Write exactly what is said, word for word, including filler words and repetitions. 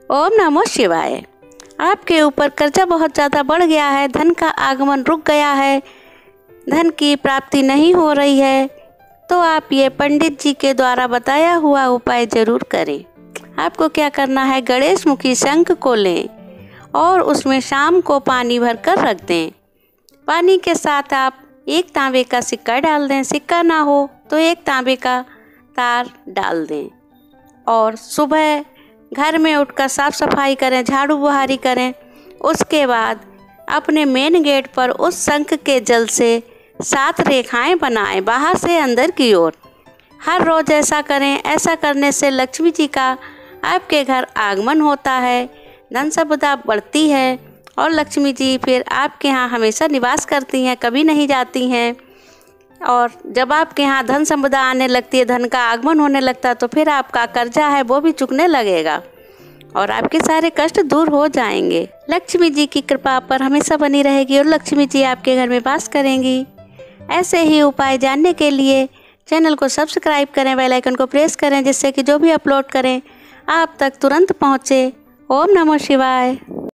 ओम नमो शिवाय। आपके ऊपर कर्जा बहुत ज़्यादा बढ़ गया है, धन का आगमन रुक गया है, धन की प्राप्ति नहीं हो रही है, तो आप ये पंडित जी के द्वारा बताया हुआ उपाय ज़रूर करें। आपको क्या करना है, गणेश मुखी शंख को लें और उसमें शाम को पानी भरकर रख दें। पानी के साथ आप एक तांबे का सिक्का डाल दें, सिक्का ना हो तो एक तांबे का तार डाल दें और सुबह घर में उठकर साफ सफाई करें, झाड़ू बुहारी करें। उसके बाद अपने मेन गेट पर उस शंख के जल से सात रेखाएं बनाएं, बाहर से अंदर की ओर। हर रोज़ ऐसा करें। ऐसा करने से लक्ष्मी जी का आपके घर आगमन होता है, धन संपदा बढ़ती है और लक्ष्मी जी फिर आपके यहाँ हमेशा निवास करती हैं, कभी नहीं जाती हैं। और जब आपके यहाँ धन संपदा आने लगती है, धन का आगमन होने लगता है, तो फिर आपका कर्जा है वो भी चुकने लगेगा और आपके सारे कष्ट दूर हो जाएंगे। लक्ष्मी जी की कृपा पर हमेशा बनी रहेगी और लक्ष्मी जी आपके घर में वास करेंगी। ऐसे ही उपाय जानने के लिए चैनल को सब्सक्राइब करें, बेल आइकन को प्रेस करें, जिससे कि जो भी अपलोड करें आप तक तुरंत पहुँचे। ओम नमो शिवाय।